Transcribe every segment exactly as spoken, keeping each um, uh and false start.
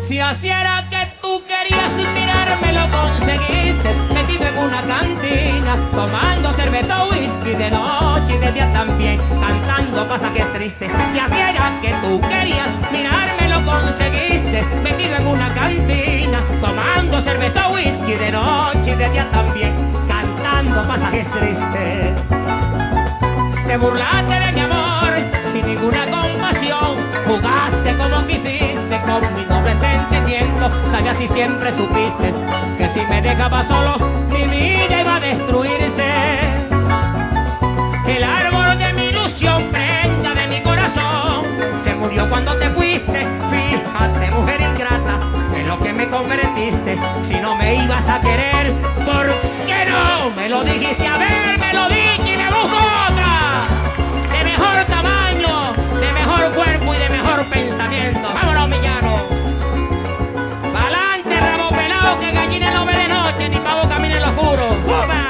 Si así era que tú querías tirarme, lo conseguiste, metido en una cantina, tomando cerveza o whisky de noche y de día también, cantando pasa que es triste. Si así era que tú querías mirarme, lo conseguiste, metido en una cantina, tomando cerveza o whisky de noche y de día también, cantando pasa que es triste. Te burlaste de mi amor sin ninguna compasión, jugaste como quisiste con mi noble sentimiento. Sabías y siempre supiste que si me dejaba solo mi vida iba a destruirse. El árbol de mi ilusión, prenda de mi corazón, se murió cuando te fuiste. Fíjate, mujer ingrata, en lo que me convertiste. Si no me ibas a querer, ¿por qué no me lo dijiste? A ver, me lo dije y me busco otra de mejor tamaño, de mejor cuerpo y de mejor pensamiento. Vámonos, Millano. Pa'lante, rabo pelado, que gallina no ve de noche, ni pavo camina en lo oscuro. ¡Fuma!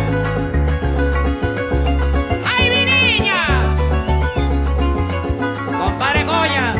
¡Ay, mi niña! Compadre Goya.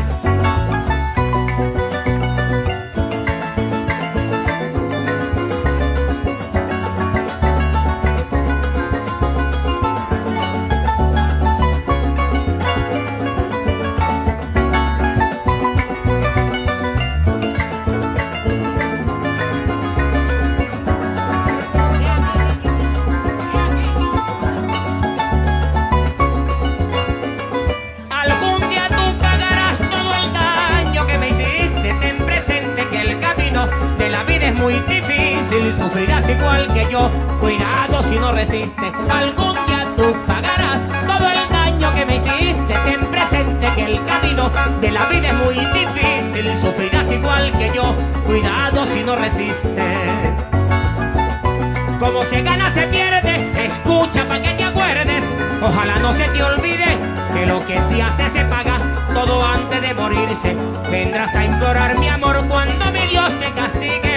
Muy difícil, sufrirás igual que yo, cuidado si no resistes. Algún día tú pagarás todo el daño que me hiciste. Ten presente que el camino de la vida es muy difícil, sufrirás igual que yo, cuidado si no resistes. Como se gana se pierde, escucha pa' que te acuerdes. Ojalá no se te olvide que lo que se hace se paga, todo antes de morirse. Vendrás a implorar mi amor cuando mi Dios te castigue.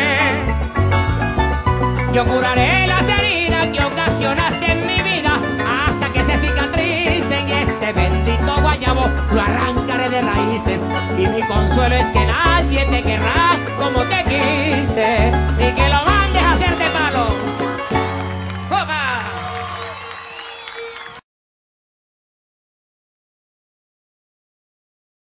Yo curaré las heridas que ocasionaste en mi vida hasta que se cicatricen, y este bendito guayabo lo arrancaré de raíces. Y mi consuelo es que nadie te querrá como te